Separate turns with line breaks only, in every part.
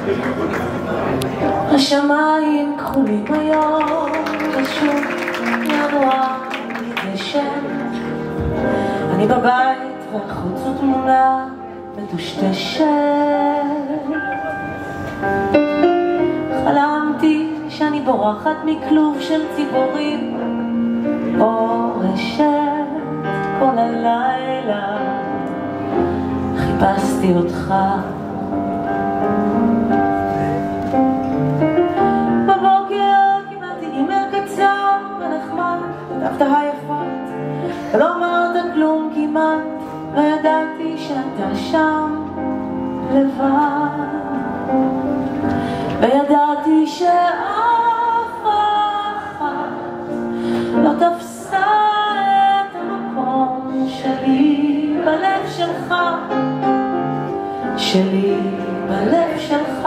השמיים כחולים היום, פשוט ינוע מתגשם. אני בבית והחוץ הוא תמונה מטושטשת. חלמתי שאני בורחת מכלוב של ציפורים אורשת. כל הלילה חיפשתי אותך. בבוקר קיבלתי אימייל קצר ונחמד, כתבת היפות ולא אמרת כלום כמעט. לא ידעתי שאתה שם לבד, וידעתי שאף אחת לא תפסה את המקום שלי בלב שלך, שלי בלב שלך.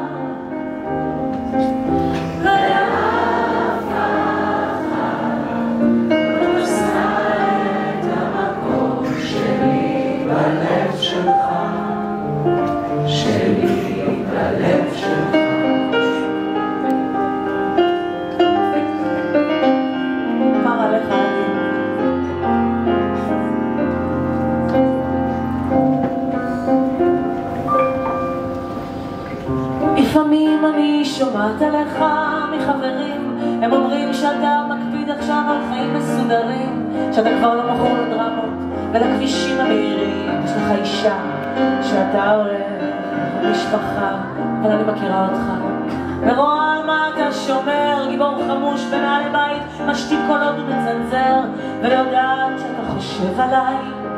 לפעמים אני שומעת עליך מחברים, הם אומרים שאתה מקפיד עכשיו על חיים מסודרים, שאתה כבר לא מכור לדרמות ולכבישים המהירים. יש לך אישה שאתה אוהב, משפחה, אבל אני מכירה אותך ורואה על מה אתה שומר, גיבור חמוש בנעלי בית, משתיק קולות ומצנזר, ויודעת שאתה חושב עליי,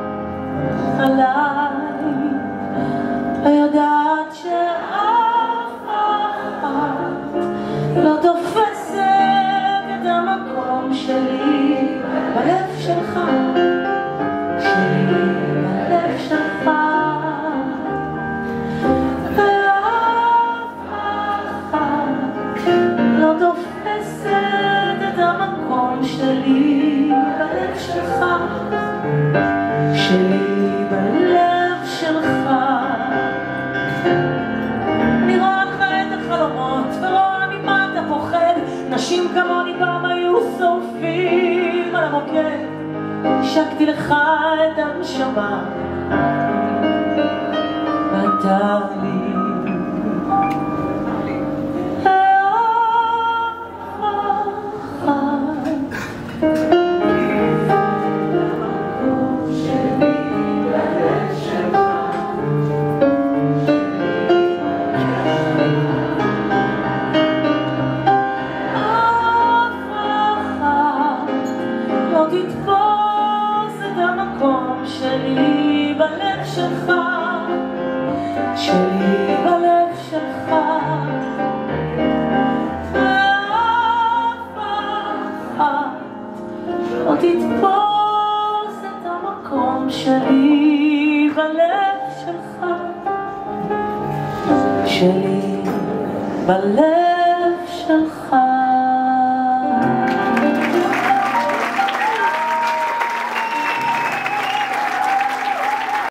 ויודעת לא תופסת את המקום שלי בלב שלך, שלי בלב שלך. ואף אחת לא תופסת את המקום שלי בלב שלך, שלי בלב שלך. אני רואה לך את החלומות ורואה ממה אתה פוחד. נשים כמוני פעם היו שורפים על המוקד, השקתי לך את הנשמה ואתה לי תתפוס את המקום שלי בלב שלך, שלי בלב שלך. ואף אחת לא תתפוס את המקום שלי בלב שלך, שלי בלב שלך.